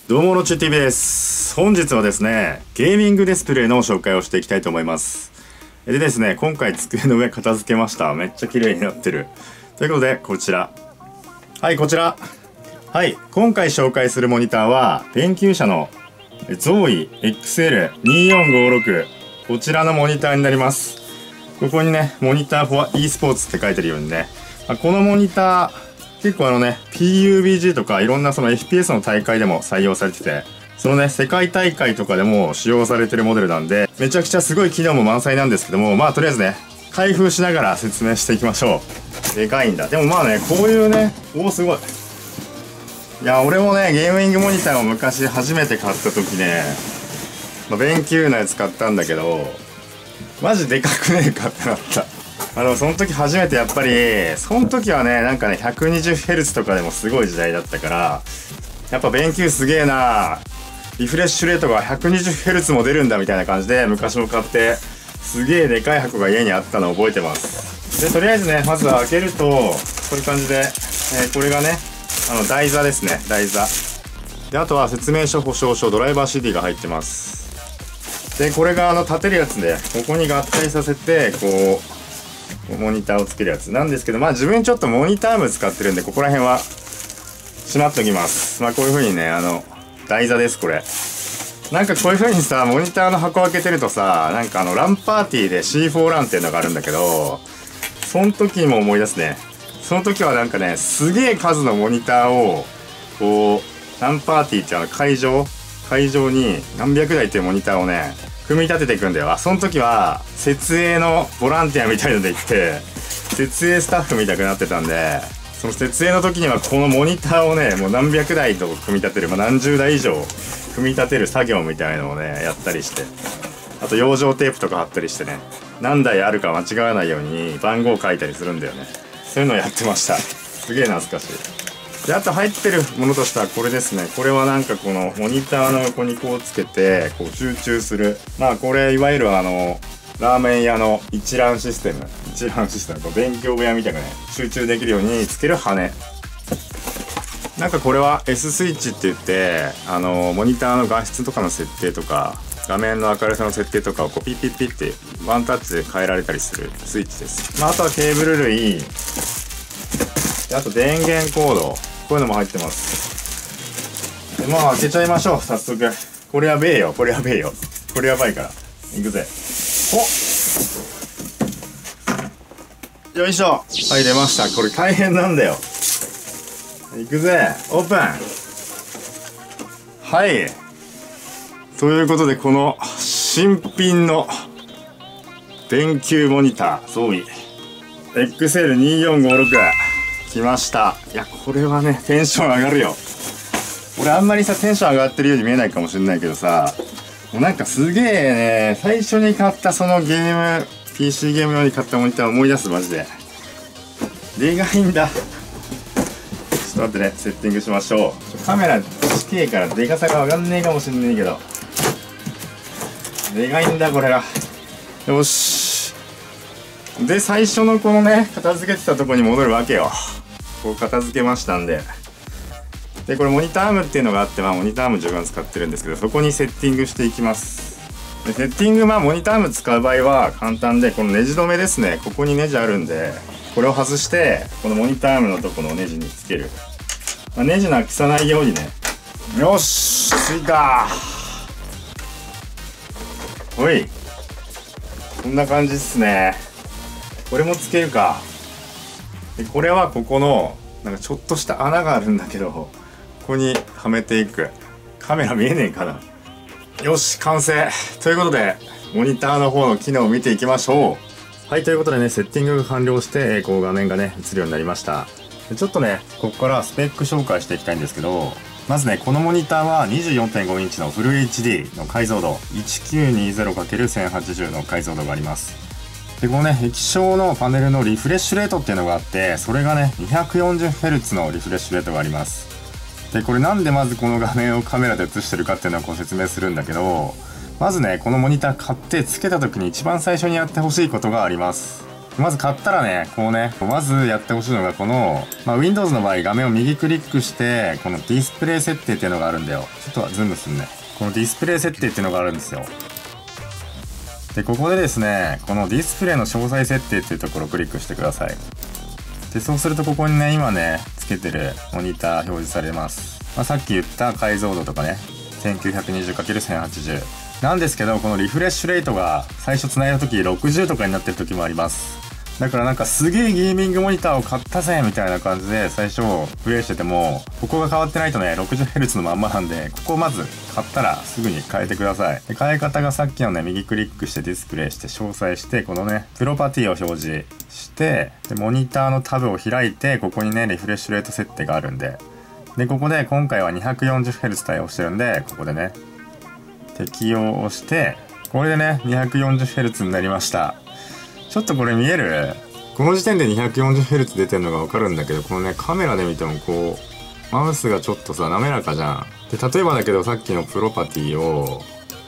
どうも、ロッチ TV です。本日はですね、ゲーミングディスプレイの紹介をしていきたいと思います。でですね、今回机の上片付けました。めっちゃ綺麗になってる。ということで、こちら。はい、こちら。はい、今回紹介するモニターは、電球社のZOE XL2456。こちらのモニターになります。ここにね、モニター for e スポーツって書いてるようにね、このモニター、結構PUBG とかいろんなその FPS の大会でも採用されてて、そのね、世界大会とかでも使用されてるモデルなんで、めちゃくちゃすごい機能も満載なんですけども、まあとりあえずね、開封しながら説明していきましょう。でかいんだ。でもまあね、こういうね、おおすごい。いや、俺もね、ゲーミングモニターを昔初めて買った時ね、ベンキューのやつ買ったんだけど、マジでかくねえかってなった。でもその時初めてやっぱり、その時はね、120Hz とかでもすごい時代だったから、やっぱベンキューすげえな、リフレッシュレートが 120Hz も出るんだみたいな感じで昔も買って、すげえでかい箱が家にあったのを覚えてます。で、とりあえずね、まずは開けると、こういう感じで、これがね、台座ですね、台座。で、あとは説明書、保証書、ドライバー CD が入ってます。で、これが立てるやつで、ここに合体させて、こう、モニターをつけるやつなんですけど、まあ自分ちょっとモニターアーム使ってるんで、ここら辺はしまっときます。まあこういう風にね、台座です、これ。なんかこういう風にさ、モニターの箱開けてるとさ、ランパーティーで C4 ランっていうのがあるんだけど、その時にも思い出すね。その時はすげえ数のモニターを、こう、ランパーティーって会場に何百台っていうモニターをね、組み立てていくんだよ。その時は設営のボランティアみたいので行って設営スタッフみたくなってたんで、その設営の時にはこのモニターをね、もう何百台と組み立てる、何十台以上組み立てる作業みたいのをねやったりして、あと養生テープとか貼ったりしてね、何台あるか間違わないように番号書いたりするんだよね。そういうのをやってました。すげえ懐かしい。で、あと入ってるものとしてはこれですね。これはこのモニターの横にこうつけて、こう集中する。まあこれいわゆるラーメン屋の一覧システム、こう勉強部屋みたいなね、集中できるようにつける羽。これは S スイッチって言って、モニターの画質とかの設定とか、画面の明るさの設定とかをこうピッピッピッってワンタッチで変えられたりするスイッチです。まああとはケーブル類、あと電源コード、こういうのも入ってます。で、まあ開けちゃいましょう、早速。これやべえよ、これやべえよ。これやばいから。いくぜ。お、よいしょ。はい、出ました。これ大変なんだよ。いくぜ。オープン。はい。ということで、この新品の電球モニター、ZOE XL2456。来ました。いや、これはね、テンション上がるよ。俺あんまりさ、テンション上がってるように見えないかもしれないけどさ、もうすげえね、最初に買ったそのPC ゲーム用に買ったモニターを思い出す、マジで。でかいんだ。ちょっと待ってね、セッティングしましょう。カメラ近いからでかさがわかんねえかもしんねえけど。でかいんだ、これが。よし。で、最初のこのね、片付けてたとこに戻るわけよ。こう片付けましたんで。で、これモニターアームっていうのがあって、モニターアーム自分は使ってるんですけど、そこにセッティングしていきます。で、セッティング、モニターアーム使う場合は簡単で、このネジ止めですね。ここにネジあるんで、これを外して、このモニターアームのとこのネジにつける。ネジなくさないようにね。よし、ついた。ほい。こんな感じっすね。これもつけるか。で、これはここのちょっとした穴があるんだけど、ここにはめていく。カメラ見えねえかな。よし、完成ということで、モニターの方の機能を見ていきましょう。はい、ということでね、セッティングが完了して、こう画面がね映るようになりました。で、ちょっとね、ここからスペック紹介していきたいんですけど、まずね、このモニターは 24.5 インチのフル HD の解像度 1920×1080 の解像度があります。で、このね、液晶のパネルのリフレッシュレートっていうのがあって、それがね、240Hz のリフレッシュレートがあります。で、これなんでまずこの画面をカメラで映してるかっていうのをこう説明するんだけど、まずね、このモニター買ってつけた時に一番最初にやってほしいことがあります。 まず買ったらね、こうね、まずやってほしいのがこの、Windows の場合画面を右クリックして、このディスプレイ設定っていうのがあるんだよ。ちょっとズームするね。このディスプレイ設定っていうのがあるんですよ。で、ここでですね、このディスプレイの詳細設定っていうところをクリックしてください。で、そうするとここにね、今ね、つけてるモニター表示されます。さっき言った解像度とかね、1920×1080。なんですけど、このリフレッシュレートが最初繋いだ時60とかになってる時もあります。だからなんかすげえゲーミングモニターを買ったぜみたいな感じで最初プレイしてても、ここが変わってないとね 60Hz のまんまなんで、ここをまず買ったらすぐに変えてください。で、変え方がさっきのね、右クリックしてディスプレイして詳細して、このねプロパティを表示して、でモニターのタブを開いて、ここにねリフレッシュレート設定があるんで、でここで今回は 240Hz 対応してるんで、ここでね適用をして、これでね 240Hz になりました。ちょっとこれ見える？この時点で 240Hz 出てるのがわかるんだけど、このねカメラで見てもこうマウスがちょっとさ滑らかじゃん。で例えばだけど、さっきのプロパティを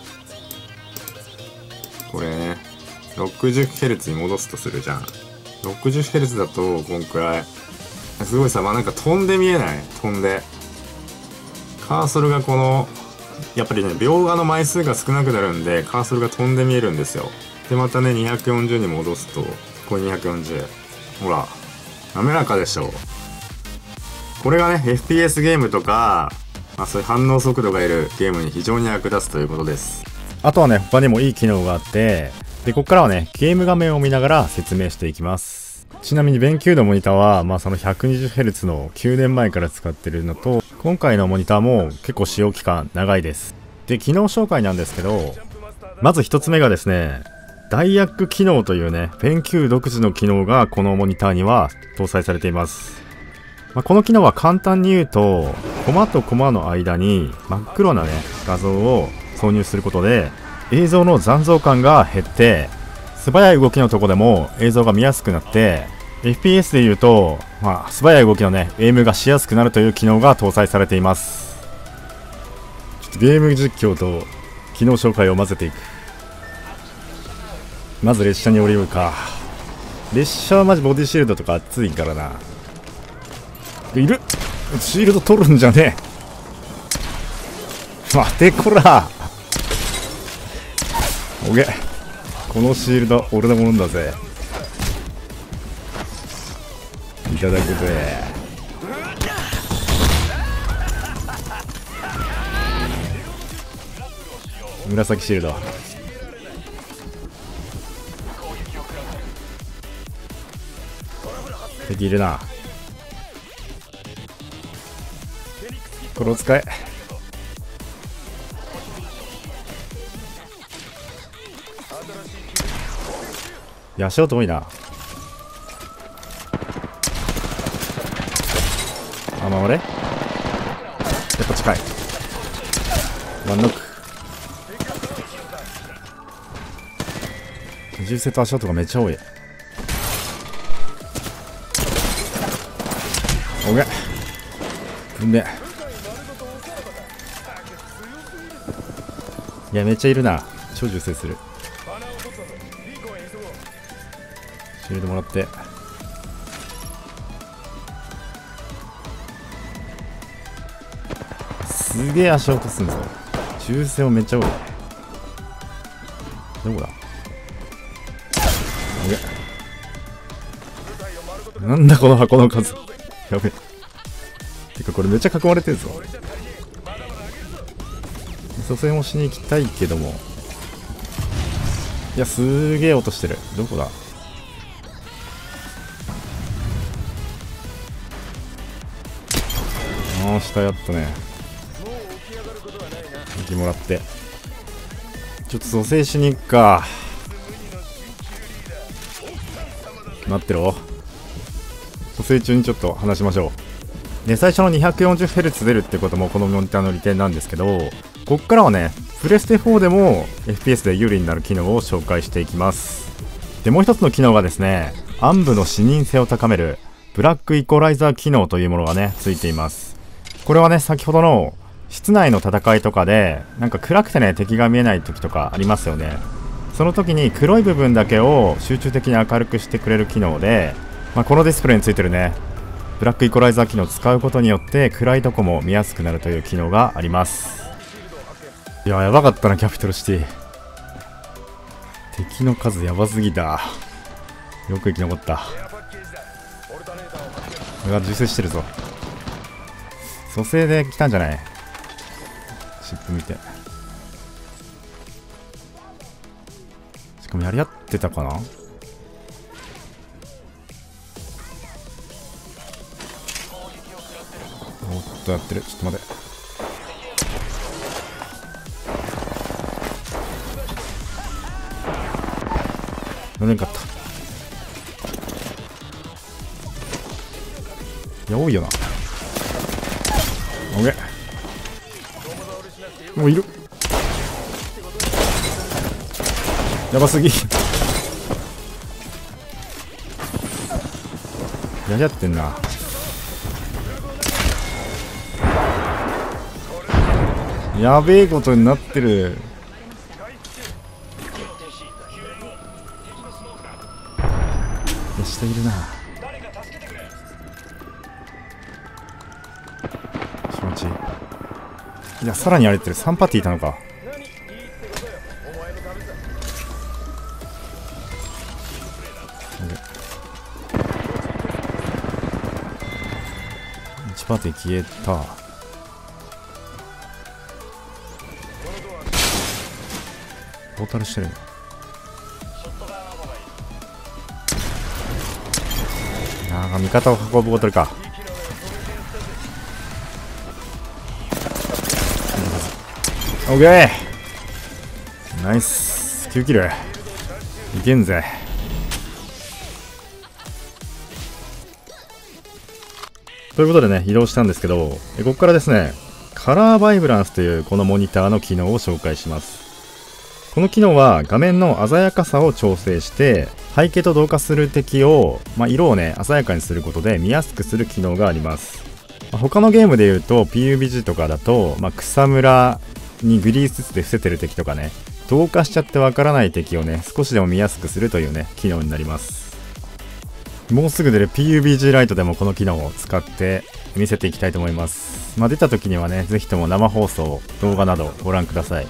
これね 60Hz に戻すとするじゃん。 60Hz だとこんくらいすごいさ、なんか飛んで見えない？飛んでカーソルがこのやっぱりね描画の枚数が少なくなるんで、カーソルが飛んで見えるんですよ。でまたね240に戻すとこれ240、ほら滑らかでしょ。これがね FPS ゲームとか、そういう反応速度がいるゲームに非常に役立つということです。あとはね他にもいい機能があって、でここからはねゲーム画面を見ながら説明していきます。ちなみにBenQのモニターはその 120Hz の9年前から使ってるのと、今回のモニターも結構使用期間長いです。で機能紹介なんですけど、まず一つ目がですね、ダイヤック機能というね、BenQ独自の機能がこのモニターには搭載されています。この機能は簡単に言うと、コマとコマの間に真っ黒なね、画像を挿入することで、映像の残像感が減って、素早い動きのとこでも映像が見やすくなって、FPS で言うと、素早い動きのね、エイムがしやすくなるという機能が搭載されています。ちょっとゲーム実況と機能紹介を混ぜていく。まず列車に降りるか。列車はマジボディシールドとか熱いからな。いる！シールド取るんじゃねえ。待てこら。おげ。このシールド俺のものだぜ。いただくぜ。紫シールド。敵いるな。これを使え。いや足音多いな。守れ。やっぱ近い。ワンノック。銃声と足音がめっちゃ多い。おげ。うんで。いやめっちゃいるな。超銃声する。シールドもらって。すげえ足音すんぞ。銃声もめっちゃ多い。どこだ。なんだこの箱の数。やべ。てかこれめっちゃ囲まれてるぞ。蘇生もしに行きたいけども。いやすげえ音してる。どこだ。下やったね。息もらってちょっと蘇生しに行くか。待ってろ。蘇生中にちょっと話しましょう。で最初の 240Hz 出るってこともこのモニターの利点なんですけど、こっからはねプレステ4でも FPS で有利になる機能を紹介していきます。でもう一つの機能がですね、暗部の視認性を高めるブラックイコライザー機能というものがねついています。これはね先ほどの室内の戦いとかでなんか暗くてね敵が見えない時とかありますよね。 その時に黒い部分だけを集中的に明るくしてくれる機能で、このディスプレイについてるねブラックイコライザー機能を使うことによって暗いとこも見やすくなるという機能があります。いや、やばかったなキャピトルシティ。敵の数やばすぎた。よく生き残った。俺が重視してるぞ。蘇生で来たんじゃない？シップ見て。しかもやり合ってたかな？おっとやってる。ちょっと待て。乗れんかった。いや多いよな。オッケー。もういる。やばすぎ。やり合ってんな。やべえことになってる。下いるな。気持ちいい。いや、さらにやれてる。3パティいたのか。1パティ消えた。ポータルしてる。味方を運ぶボトルか。オッケーナイス9キルいけんぜ。ということでね移動したんですけど、ここからですねカラーバイブランスというこのモニターの機能を紹介します。この機能は画面の鮮やかさを調整して背景と同化する敵を、色をね鮮やかにすることで見やすくする機能があります。他のゲームでいうと PUBG とかだと、草むらにグリースで伏せてる敵とかね同化しちゃってわからない敵をね少しでも見やすくするというね機能になります。もうすぐ出る PUBG ライトでもこの機能を使って見せていきたいと思います。出た時にはねぜひとも生放送動画などご覧ください。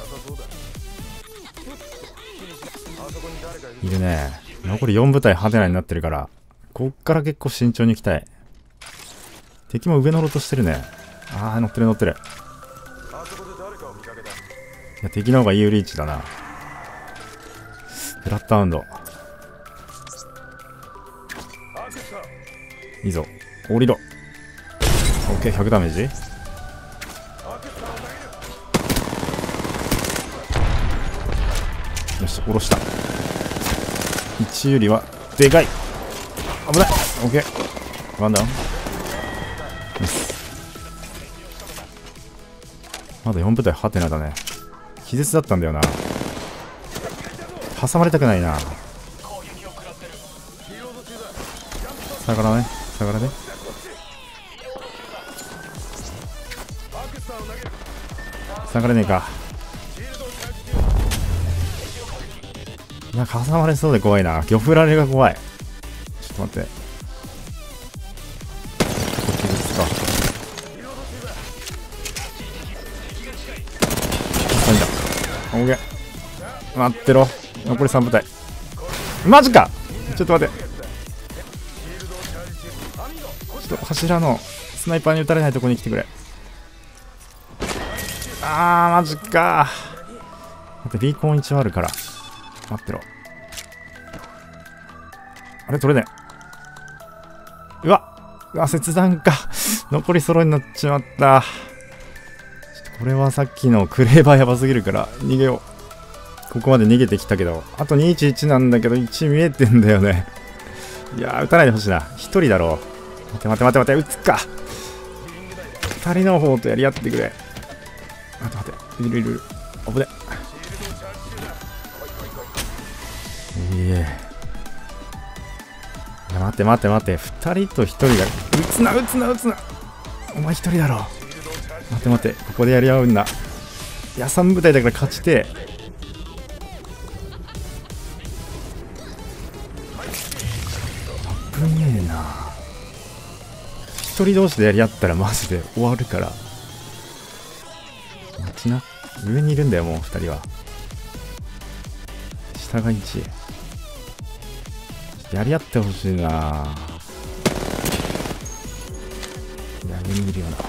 いるね。残り4部隊ハテナになってるからこっから結構慎重に行きたい。敵も上乗ろうとしてるね。乗ってる乗ってる。いや敵の方が有利位置だな。ブラッドハウンドいいぞ降りろ。 OK100 ダメージ。よし下ろした。1よりはでかい。危ない。 OK ワンダウン。まだ4部隊ハテナだね。気絶だったんだよな。挟まれたくないな。下がらね下がらね。下がれねえか。いや挟まれそうで怖いな。魚振られが怖い。ちょっと待って。こっちですか。オッケー待ってろ。残り3部隊マジか。ちょっと待って。ちょっと柱のスナイパーに撃たれないとこに来てくれ。マジか。待ってビーコン1あるから待ってろ。あれ取れねえ。うわ切断か。残りソロになっちまった。これはさっきのクレーバーやばすぎるから逃げよう。ここまで逃げてきたけどあと211なんだけど1見えてんだよね。いや撃たないでほしいな。1人だろう。待て撃つか。2人の方とやり合ってくれ。待ている危ね。いや待って2人と1人が撃つなお前1人だろ。待てここでやり合うんだ。いや3部隊だから勝ちてねんな。一人同士でやり合ったらマジで終わるから。待ちな。上にいるんだよ、もう2人は。下が1。やり合ってほしいな。いや、上にいるよな。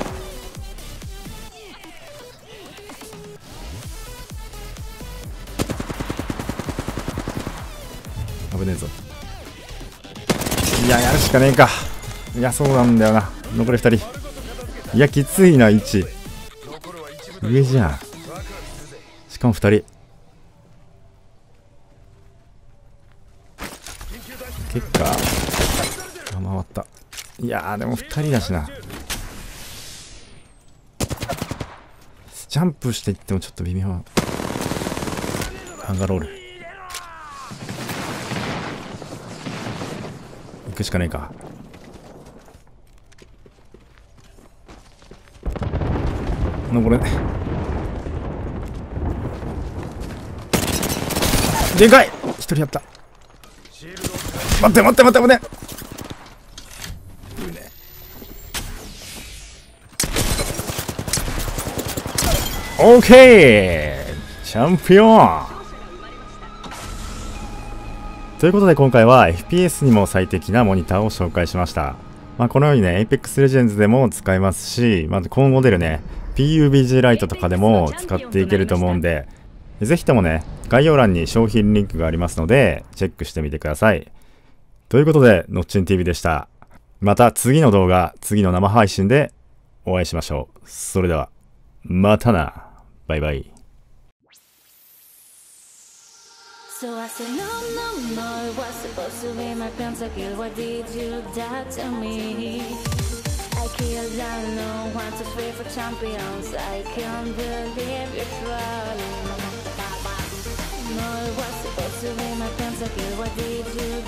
危ねえぞ。いや、やるしかねえか。いや、そうなんだよな。残り2人。いや、きついな、1。上じゃん。しかも2人。結果、回った。いやー、でも2人だしな。ジャンプしていってもちょっと微妙。ハンガーロール。行くしかねえか。これでかい。一人やった。待って待って待って待って。オーケー、チャンピオン。ということで今回は FPS にも最適なモニターを紹介しました。このようにね Apex Legends でも使えますし、高モデルね PUBG ライトとかでも使っていけると思うんで、ぜひともね概要欄に商品リンクがありますのでチェックしてみてください。ということでのっちん TV でした。また次の動画、次の生配信でお会いしましょう。それではまたな。バイバイ。 So I said no, no, no, it was supposed to be my pentakill. Why did you die to me? I killed down, no one to fight for champions. I can't believe you're trolling. No, it was supposed to be my pentakill. Why did you